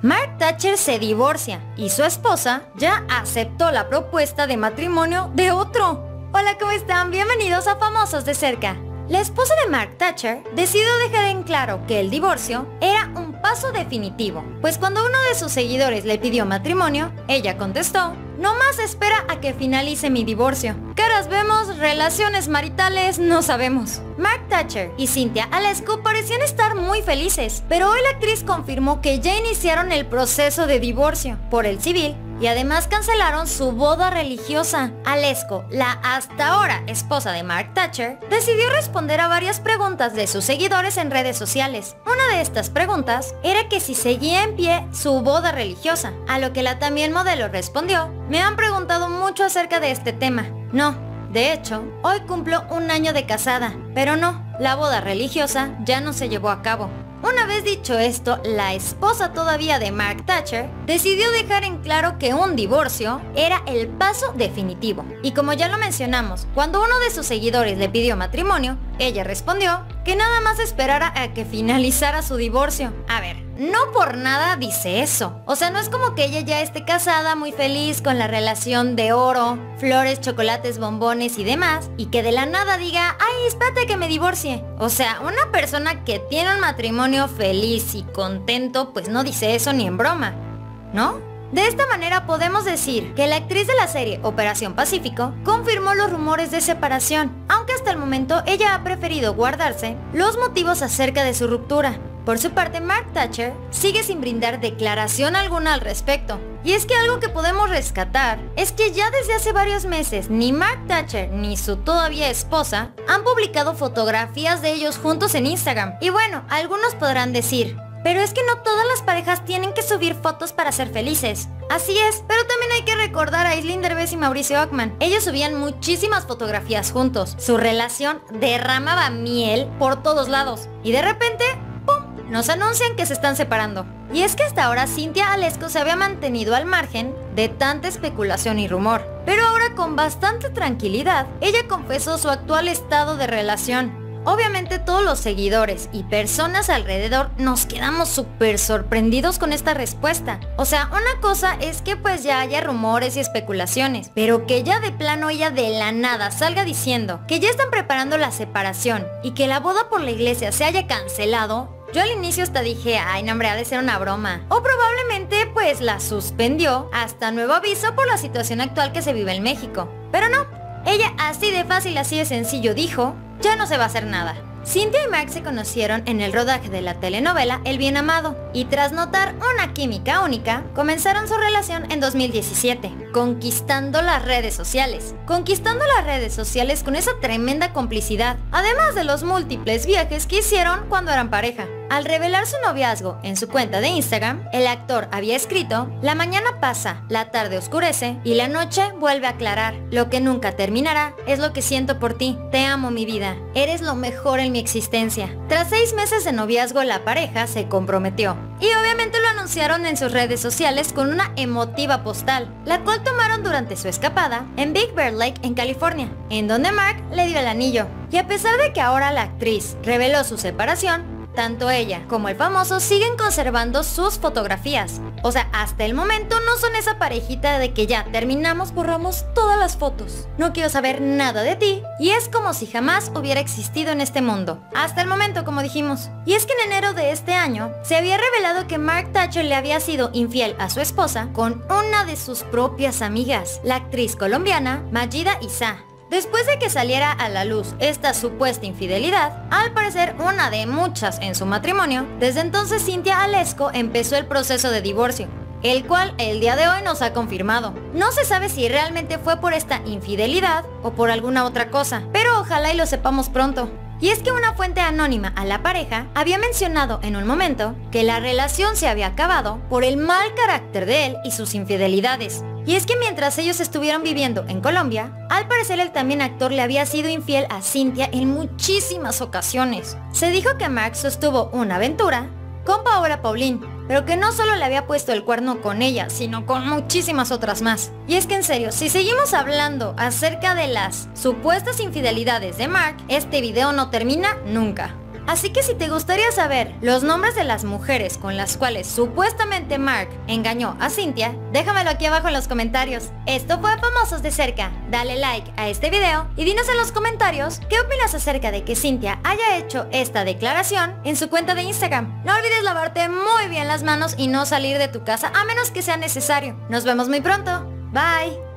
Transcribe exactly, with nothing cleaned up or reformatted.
Mark Thatcher se divorcia y su esposa ya aceptó la propuesta de matrimonio de otro. Hola, ¿cómo están? Bienvenidos a Famosos de Cerca. La esposa de Mark Thatcher decidió dejar en claro que el divorcio era un paso definitivo, pues cuando uno de sus seguidores le pidió matrimonio, ella contestó: "No más espera a que finalice mi divorcio. Caras vemos, relaciones maritales no sabemos". Mark Thatcher y Cynthia Alesco parecían estar muy felices, pero hoy la actriz confirmó que ya iniciaron el proceso de divorcio por el civil y además cancelaron su boda religiosa. Alesco, la hasta ahora esposa de Mark Thatcher, decidió responder a varias preguntas de sus seguidores en redes sociales. Una de estas preguntas era que si seguía en pie su boda religiosa, a lo que la también modelo respondió: "Me han preguntado mucho acerca de este tema. No, de hecho, hoy cumplo un año de casada, pero no, la boda religiosa ya no se llevó a cabo". Una vez dicho esto, la esposa todavía de Mark Thatcher decidió dejar en claro que un divorcio era el paso definitivo. Y como ya lo mencionamos, cuando uno de sus seguidores le pidió matrimonio, ella respondió que nada más esperara a que finalizara su divorcio. A ver, no por nada dice eso. O sea, no es como que ella ya esté casada, muy feliz con la relación de oro, flores, chocolates, bombones y demás, y que de la nada diga: "Ay, espérate que me divorcie". O sea, una persona que tiene un matrimonio feliz y contento, pues no dice eso ni en broma, ¿no? De esta manera podemos decir que la actriz de la serie Operación Pacífico confirmó los rumores de separación, aunque hasta el momento ella ha preferido guardarse los motivos acerca de su ruptura. Por su parte, Mark Thatcher sigue sin brindar declaración alguna al respecto. Y es que algo que podemos rescatar es que ya desde hace varios meses ni Mark Thatcher ni su todavía esposa han publicado fotografías de ellos juntos en Instagram. Y bueno, algunos podrán decir: "Pero es que no todas las parejas tienen que subir fotos para ser felices". Así es, pero también hay que recordar a Aislinn Derbez y Mauricio Ockman. Ellos subían muchísimas fotografías juntos. Su relación derramaba miel por todos lados. Y de repente, ¡pum!, nos anuncian que se están separando. Y es que hasta ahora Cynthia Alesco se había mantenido al margen de tanta especulación y rumor. Pero ahora, con bastante tranquilidad, ella confesó su actual estado de relación. Obviamente todos los seguidores y personas alrededor nos quedamos súper sorprendidos con esta respuesta. O sea, una cosa es que pues ya haya rumores y especulaciones, pero que ya de plano ella de la nada salga diciendo que ya están preparando la separación y que la boda por la iglesia se haya cancelado. Yo al inicio hasta dije: "Ay, no, hombre, ha de ser una broma". O probablemente pues la suspendió hasta nuevo aviso por la situación actual que se vive en México. Pero no, ella así de fácil, así de sencillo dijo: "Ya no se va a hacer nada". Cynthia y Mark se conocieron en el rodaje de la telenovela El Bien Amado y tras notar una química única, comenzaron su relación en dos mil diecisiete, conquistando las redes sociales. Conquistando las redes sociales con esa tremenda complicidad, además de los múltiples viajes que hicieron cuando eran pareja. Al revelar su noviazgo en su cuenta de Instagram, el actor había escrito: "La mañana pasa, la tarde oscurece y la noche vuelve a aclarar. Lo que nunca terminará es lo que siento por ti. Te amo, mi vida. Eres lo mejor en mi existencia". Tras seis meses de noviazgo, la pareja se comprometió. Y obviamente lo anunciaron en sus redes sociales con una emotiva postal, la cual tomaron durante su escapada en Big Bear Lake, en California, en donde Mark le dio el anillo. Y a pesar de que ahora la actriz reveló su separación, tanto ella como el famoso siguen conservando sus fotografías. O sea, hasta el momento no son esa parejita de que ya terminamos, borramos todas las fotos. No quiero saber nada de ti. Y es como si jamás hubiera existido en este mundo. Hasta el momento, como dijimos. Y es que en enero de este año se había revelado que Mark Thatcher le había sido infiel a su esposa con una de sus propias amigas, la actriz colombiana Mayida Isa. Después de que saliera a la luz esta supuesta infidelidad, al parecer una de muchas en su matrimonio, desde entonces Cynthia Alesco empezó el proceso de divorcio, el cual el día de hoy nos ha confirmado. No se sabe si realmente fue por esta infidelidad o por alguna otra cosa, pero ojalá y lo sepamos pronto. Y es que una fuente anónima a la pareja había mencionado en un momento que la relación se había acabado por el mal carácter de él y sus infidelidades. Y es que mientras ellos estuvieron viviendo en Colombia, al parecer el también actor le había sido infiel a Cynthia en muchísimas ocasiones. Se dijo que Mark sostuvo una aventura con Paola Paulín, pero que no solo le había puesto el cuerno con ella, sino con muchísimas otras más. Y es que en serio, si seguimos hablando acerca de las supuestas infidelidades de Mark, este video no termina nunca. Así que si te gustaría saber los nombres de las mujeres con las cuales supuestamente Mark engañó a Cynthia, déjamelo aquí abajo en los comentarios. Esto fue Famosos de Cerca. Dale like a este video y dinos en los comentarios qué opinas acerca de que Cynthia haya hecho esta declaración en su cuenta de Instagram. No olvides lavarte muy bien las manos y no salir de tu casa a menos que sea necesario. Nos vemos muy pronto. Bye.